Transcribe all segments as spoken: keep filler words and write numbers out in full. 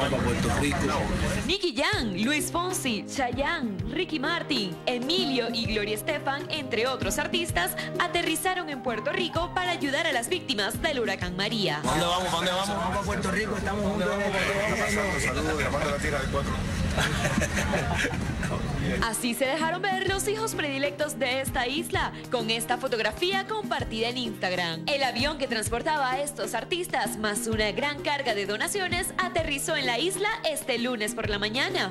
vamos para Puerto Rico. Nicky Jam, Luis Fonsi, Chayanne, Ricky Martin, Emilio y Gloria Estefan, entre otros artistas, aterrizaron en Puerto Rico para ayudar a las víctimas del huracán María. ¿Dónde vamos? ¿Dónde vamos? Vamos para Puerto Rico, estamos juntos. Saludos de la mano de la tierra del cuatro. Así se dejaron ver los hijos predilectos de esta isla, con esta fotografía compartida en Instagram. El avión que transportaba a estos artistas, más una gran carga de donaciones, aterrizó en la isla este lunes por la mañana.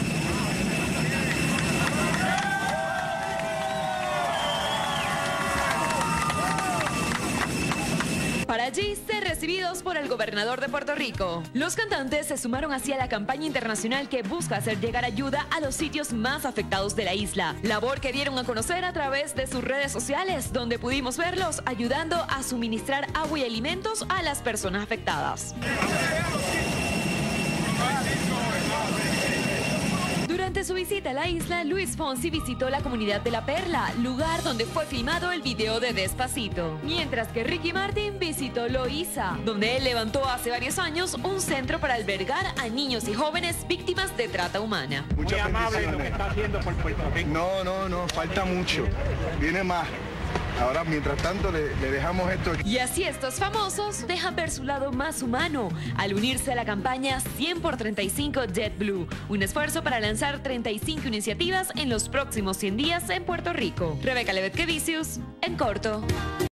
Para allí ser recibidos por el gobernador de Puerto Rico. Los cantantes se sumaron así a la campaña internacional que busca hacer llegar ayuda a los sitios más afectados de la isla, labor que dieron a conocer a través de sus redes sociales, donde pudimos verlos ayudando a suministrar agua y alimentos a las personas afectadas. Durante su visita a la isla, Luis Fonsi visitó la comunidad de La Perla, lugar donde fue filmado el video de Despacito. Mientras que Ricky Martin visitó Loíza, donde él levantó hace varios años un centro para albergar a niños y jóvenes víctimas de trata humana. Muy amable lo que está haciendo por Puerto Rico. No, no, no, falta mucho. Viene más. Ahora, mientras tanto, le, le dejamos esto. Y así estos famosos dejan ver su lado más humano al unirse a la campaña cien por treinta y cinco JetBlue, un esfuerzo para lanzar treinta y cinco iniciativas en los próximos cien días en Puerto Rico. Rebeca Levet-Quevicius, en corto.